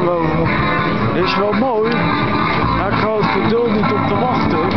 bovenop. Is wel mooi, maar ik ga het geduld niet op te wachten.